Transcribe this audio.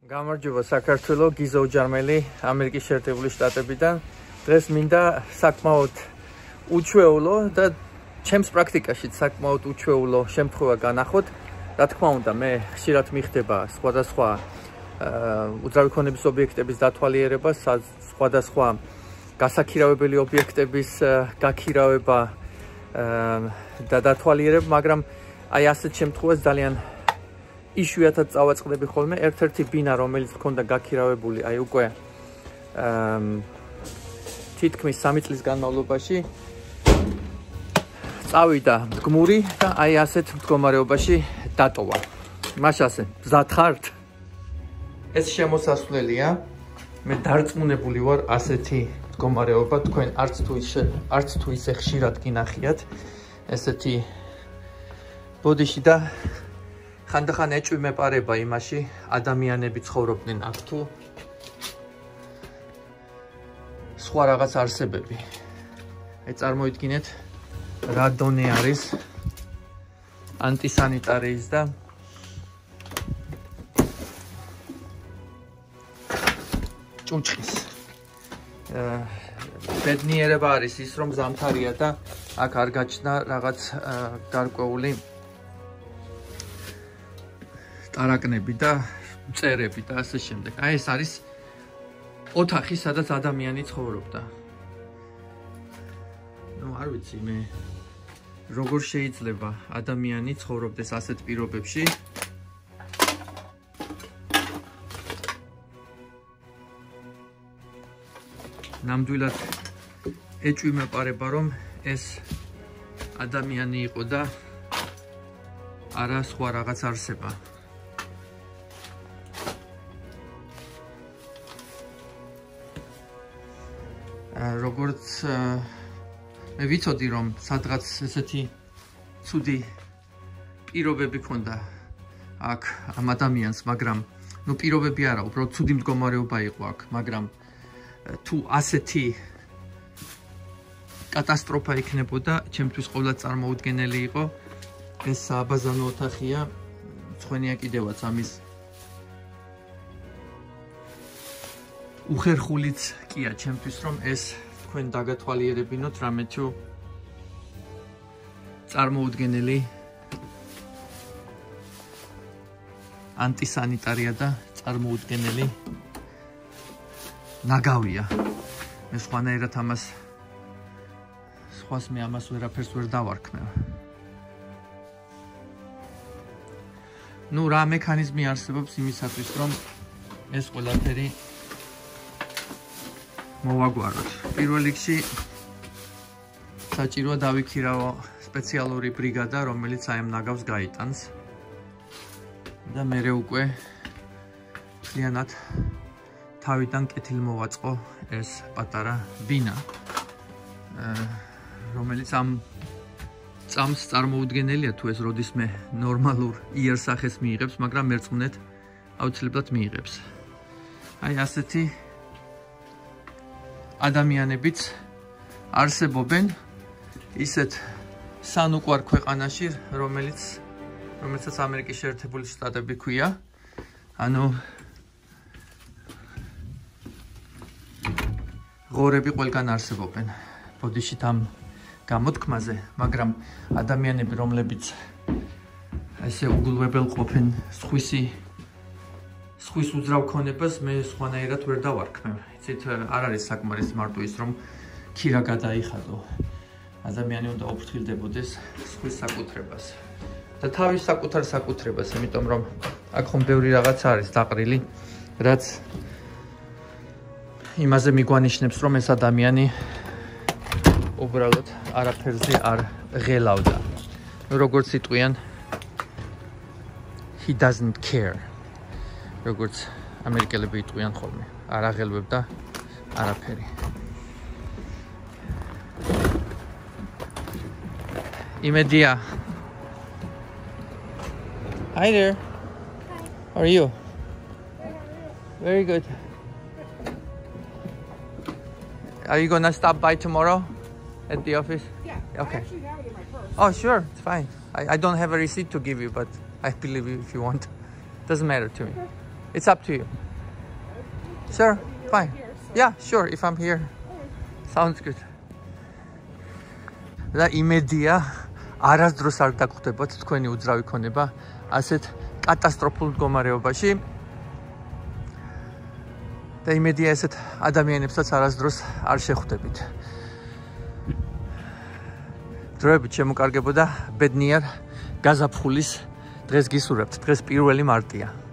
გამარჯობა საქართველო, გიზო უჯარმელი ამერიკის შეერთებული შტატებიდან. დღეს მინდა საკმაოდ უჩვეულო და ჩემს პრაქტიკაში საკმაოდ უჩვეულო შემთხვევა განახოთ. რა თქმა უნდა, მე ხშირად მიხდება სხვადასხვა უძრავი ქონების ობიექტების დათვალიერება, სხვადასხვა გასაქირავებელი ობიექტების გაქირავება და დათვალიერება, მაგრამ აი ასეთ შემთხვევას ძალიან იშვიათად წავაწყდები ხოლმე. ერთ-ერთი ბინა, რომელიც მქონდა გაქირავებული, აი უკვე თითქმის 3 წლის განმავლობაში წავიდა მდგმური და აი ასეთ მდგომარეობაში დატოვა. მაშასე, მზად ხართ? ეს შემოსასვლელია. მე დარწმუნებული ვარ, ასეთი მდგომარეობა თქვენ არც თუ ისე ხშირად გინახიათ ესეთი ბოდიში და ხანდახან ეჭვი მეპარება იმაში, ადამიანები ცხოვრობდნენ აქ თუ სხვა რაღაც არსებები. აი წარმოიდგინეთ, რა დონე არის ანტისანიტარიის და ჭუჭის. ბედნიერება არის ის, რომ ზამთარია და აქ არ გაჩნდა რაღაც გარკვეული ტარაკნები და მწერები და ასე შემდეგ. აი ეს არის ოთახი, სადაც ადამიანი ცხოვრობდა. ნუ არ ვიცი მე როგორ შეიძლება ადამიანი ცხოვრობდეს ასეთ პირობებში. ნამდვილად ეჭვი მეპარება, რომ ეს ადამიანი იყო და არა სხვა რაღაც არსება. როგორც მე ვიცოდი, რომ სადღაც ესეთი ცუდი პირობები ქონდა აქ ამ ადამიანს, მაგრამ ნუ პირობები არა, უბრალოდ ცუდი მდგომარეობა იყო აქ, მაგრამ თუ ასეთი კატასტროფა იქნებოდა, ჩემთვის ყოველად წარმოუდგენელი იყო. ეს სააბაზანო ოთახია, მწვენეა კიდევაც ამის უხერხულიც კია ჩემთვის, რომ ეს თქვენ დაგათვალიერებინოთ, რამე თუ წარმოუდგენელი ანტისანიტარია და წარმოუდგენელი ნაგავია. მე სხვანაირად სხვას მე ამას ვერაფერს ვერ დავარქმევ. ნუ რა მექანიზმი არსებობს იმისათვის, რომ ეს ყველაფერი მოვაგვაროთ. პირველ რიგში საჭიროა დავიქირავო სპეციალური ბრიგადა, რომელიც აი ამ ნაგავს გაიტანს და მერე უკვე მთლიანად თავიდან კეთილმოვაწყო ეს პატარა ბინა, რომელიც ამ წამს წარმოუდგენელია თუ ეს როდისმე ნორმალურ იერსახეს მიიღებს, მაგრამ მერწმუნეთ აუცილებლად მიიღებს. აი ასეთი ადამიანებიც არსებობენ ისეთ სანუკვარ ქვეყანაში, რომელსაც ამერიკის შეერთებული შტატები ქვია. ანუ ღორები ყველგან არსებობენ ბოდიშით ამ გამოთქმაზე, მაგრამ ადამიანები, რომლებიც ესე უგულვებელ ყოფენ სხვის უძრავ ქონებას, მე სხვანაირად ვერ დავარქმევ. იცით, არ არის საკმარის მარტო ის, რომ ქირა გადაიხადო. ადამიანი უნდა ოფრთხილდებოდეს სხვის საკუთრებას და თავის საკუთარ საკუთრებას, იმიტომ რომ აქ ხომ ბევრი რაღაც არის დაყრილი, რაც იმაზე მიგვანიშნებს, რომ ეს ადამიანი უბრალოდ არაფერზე არ ღელავდა. როგორც იტყვიან, he doesn't care. როგორც ამერიკელები იტყვიან ხოლმე, არ აღელვებდა არაფერი. იმედია. Hi there. How are you? Very good. Are you gonna stop by tomorrow at the office? Yeah. Okay. I actually have it in my purse. Oh, sure. It's fine. I don't have a receipt to give you, but I believe you if you want. Doesn't matter to me. It's up to you. Sure, fine. Yeah, sure, if I'm here. Sounds good. და იმედია არასდროს არ დაგხვდებათ თქვენი უძრავი ქონება ასეთ კატასტროფულ მდგომარეობაში. და იმედია ესეთ ადამიანებსაც არასდროს არ შეხვდებით. დროებით შემოკარგებოდა ბედნიერ გაზაფხულის დღეს გისურვებთ. დღეს 1 მარტია.